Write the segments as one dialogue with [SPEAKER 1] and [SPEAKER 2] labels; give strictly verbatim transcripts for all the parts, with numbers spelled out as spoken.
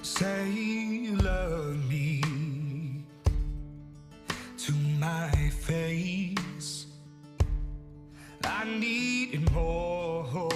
[SPEAKER 1] Say you love me to my face. I need it more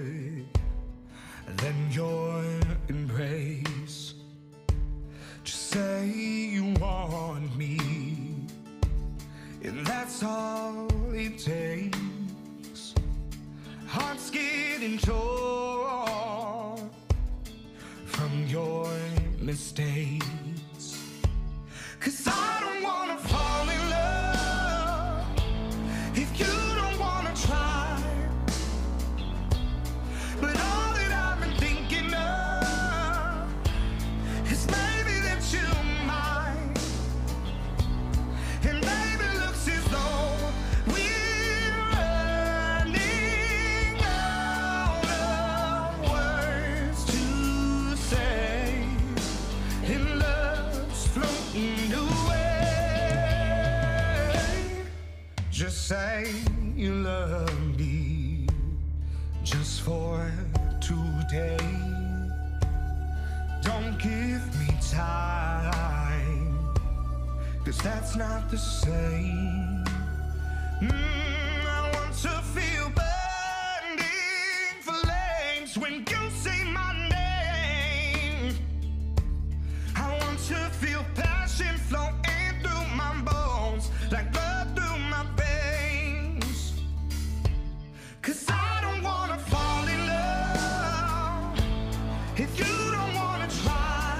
[SPEAKER 1] than your embrace. Just say you want me, and that's all it takes. Hearts getting torn from your mistakes. 'Cause I don't wanna fall in love if you don't wanna try. But all that I've been thinking of is maybe that you might. And maybe it looks as though we're running out of words to say, and love's floating away. Just say you love me just for today. Don't give me time, 'cause that's not the same. Mm, I want to feel burning flames when you say my name. I want to feel passion flowing through my bones, like blood through my veins. 'Cause I don't wanna fall in love if you don't wanna try.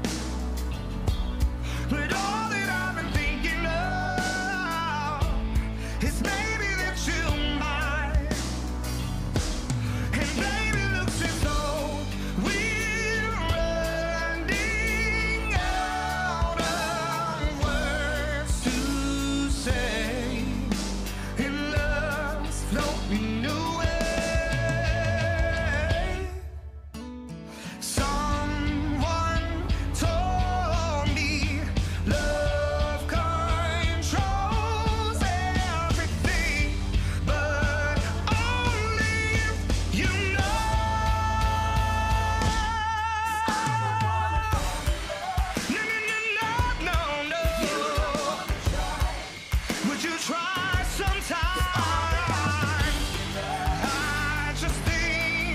[SPEAKER 1] But all that I've been thinking of is maybe that you might. And baby, it looks as though we're running out of words to say, and love's floating away. Someone told me love controls everything, but only if you know. No, no, no, no, no, no. Would you try sometime? I just think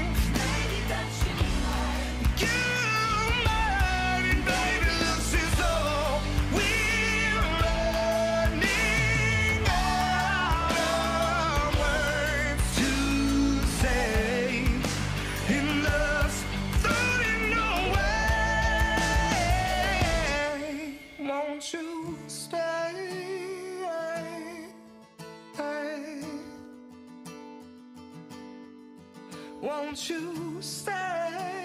[SPEAKER 1] you might, and baby, looks as though we're running out of words to say, and love's floating away. Won't you stay? Won't you stay?